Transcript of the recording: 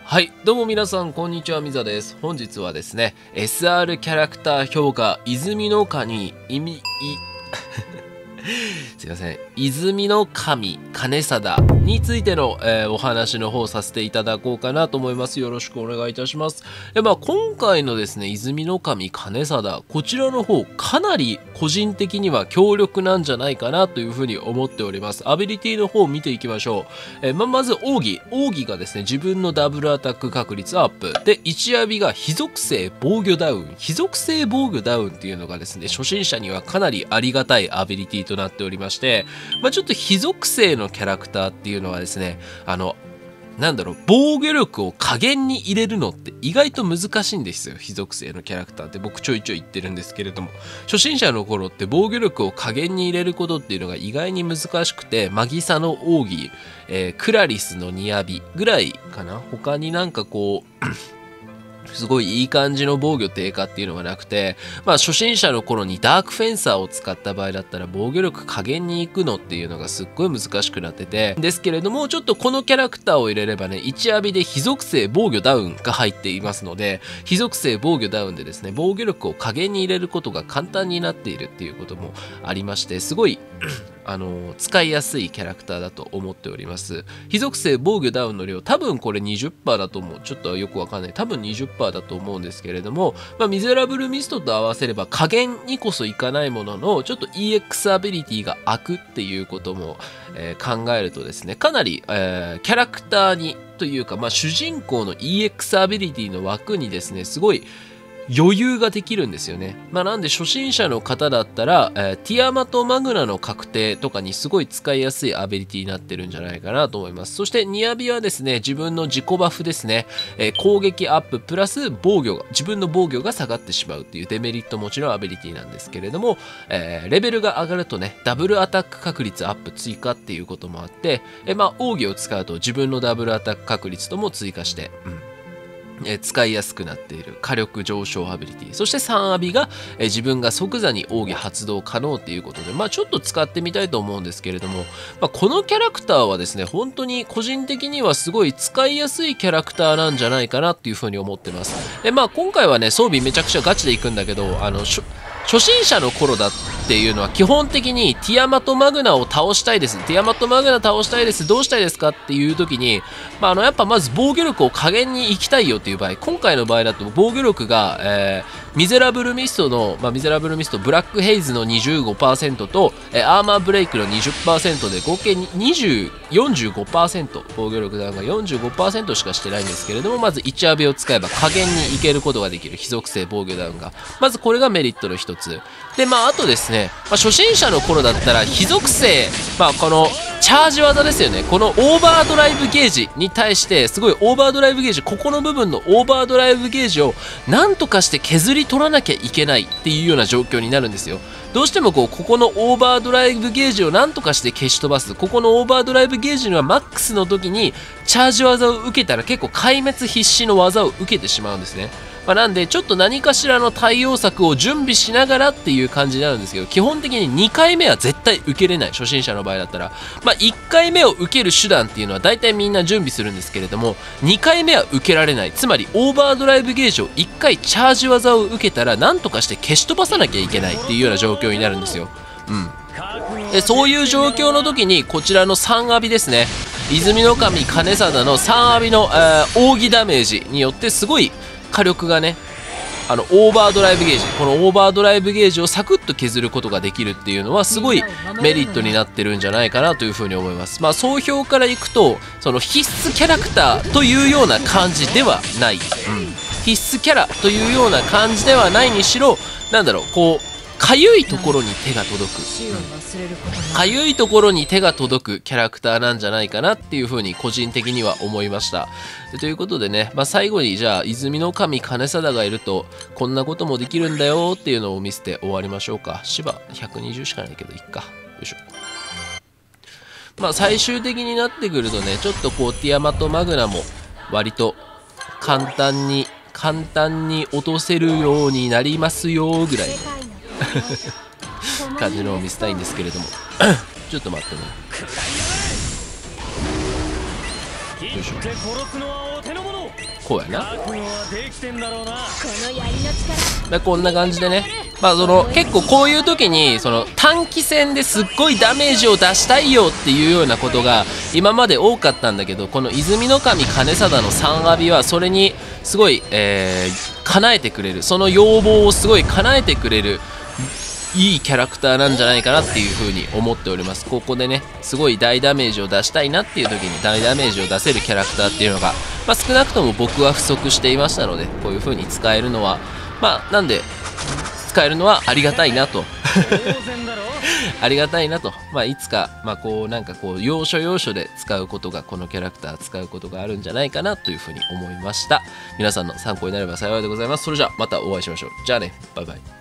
はい、どうも皆さん、こんにちは、みざです。本日はですね、SR キャラクター評価、泉の神、すいません、泉の神、金貞についての、お話の方させていただこうかなと思います。よろしくお願いいたします。今回のですね、泉の神、金貞、こちらの方、かなり個人的には強力なんじゃないかなというふうに思っております。アビリティの方を見ていきましょう。まず奥義がですね、自分のダブルアタック確率アップ。で、1アビが非属性防御ダウン。非属性防御ダウンっていうのがですね、初心者にはかなりありがたいアビリティとなっておりまして、ちょっと非属性のキャラクターっていうのはですね、防御力を加減に入れるのって意外と難しいんですよ。非属性のキャラクターって僕ちょいちょい言ってるんですけれども、初心者の頃って防御力を加減に入れることっていうのが意外に難しくて、マギサの奥義、クラリスのニアビぐらいかな。他にすごいいい感じの防御低下っていうのがなくて、初心者の頃にダークフェンサーを使った場合だったら防御力加減に行くのっていうのがすっごい難しくなってて、ですけれども、ちょっとこのキャラクターを入れればね、1アビで非属性防御ダウンが入っていますので、非属性防御ダウンでですね、防御力を加減に入れることが簡単になっているっていうこともありまして、すごい使いやすいキャラクターだと思っております。非属性防御ダウンの量、多分これ 20% だと思う。ちょっとよくわかんない。多分 20% だと思うんですけれども、ミゼラブルミストと合わせれば加減にこそいかないものの、ちょっと EX アビリティが開くっていうことも、考えるとですね、かなり、キャラクターにというか、主人公の EX アビリティの枠にですね、すごい余裕ができるんですよね。なんで初心者の方だったら、ティアマとマグナの確定とかにすごい使いやすいアビリティになってるんじゃないかなと思います。そしてニアビはですね、自分の自己バフですね、攻撃アッププラス自分の防御が下がってしまうっていうデメリットもちろんアビリティなんですけれども、レベルが上がるとね、ダブルアタック確率アップ追加っていうこともあって、奥義を使うと自分のダブルアタック確率とも追加して、使いやすくなっている火力上昇アビリティ、そして3アビが、自分が即座に奥義発動可能ということで、ちょっと使ってみたいと思うんですけれども、このキャラクターはですね、本当に個人的にはすごい使いやすいキャラクターなんじゃないかなっていうふうに思ってます。で今回はね、装備めちゃくちゃガチでいくんだけど、初心者の頃だっていうのは基本的にティアマとマグナを倒したいです。ティアマとマグナ倒したいです。どうしたいですかっていう時に、やっぱまず防御力を加減に行きたいよっていう場合、今回の場合だと防御力が、ミゼラブルミストブラックヘイズの 25% と、アーマーブレイクの 20% で合計45% 防御力ダウンが 45% しかしてないんですけれども、まず1アビを使えば加減にいけることができる非属性防御ダウンが、まずこれがメリットの一つで、あとですね、初心者の頃だったら非属性、このチャージ技ですよね。このオーバードライブゲージに対してすごいオーバードライブゲージ、ここの部分のオーバードライブゲージをなんとかして削り取らなきゃいけないっていうような状況になるんですよ。どうしてもここのオーバードライブゲージをなんとかして消し飛ばす。ここのオーバードライブゲージにはマックスの時にチャージ技を受けたら結構壊滅必至の技を受けてしまうんですね。なんでちょっと何かしらの対応策を準備しながらっていう感じになるんですけど、基本的に2回目は絶対受けれない。初心者の場合だったら1回目を受ける手段っていうのは大体みんな準備するんですけれども、2回目は受けられない。つまりオーバードライブゲージを1回チャージ技を受けたらなんとかして消し飛ばさなきゃいけないっていうような状況になるんですよ。でそういう状況の時にこちらの3アビですね、泉の神金貞の3アビの奥義ダメージによってすごい火力がね、オーバードライブゲージ、このオーバードライブゲージをサクッと削ることができるっていうのはすごいメリットになってるんじゃないかなというふうに思います。総評からいくと、その必須キャラクターというような感じではない、必須キャラというような感じではないにしろ、かゆいところに手が届く、かゆいところに手が届くキャラクターなんじゃないかなっていうふうに個人的には思いました。ということでね、最後にじゃあ泉の神金貞がいるとこんなこともできるんだよっていうのを見せて終わりましょうか。芝120しかないけどいっか。よいしょ。最終的になってくるとね、ちょっとティアマとマグナも割と簡単に落とせるようになりますよぐらいの感じのを見せたいんですけれどもちょっと待ってね。 よいしょ。こうやな。こんな感じでね、結構こういう時に短期戦ですっごいダメージを出したいよっていうようなことが今まで多かったんだけど、この泉の神兼定の3アビはそれにすごい、叶えてくれる、その要望をすごい叶えてくれるいいキャラクターなんじゃないかなっていう風に思っております。ここでね、すごい大ダメージを出したいなっていう時に大ダメージを出せるキャラクターっていうのが、少なくとも僕は不足していましたので、こういう風に使えるのはなんで使えるのはありがたいなとありがたいなと、いつか要所要所で使うことが、このキャラクター使うことがあるんじゃないかなという風に思いました。皆さんの参考になれば幸いでございます。それじゃあまたお会いしましょう。じゃあね、バイバイ。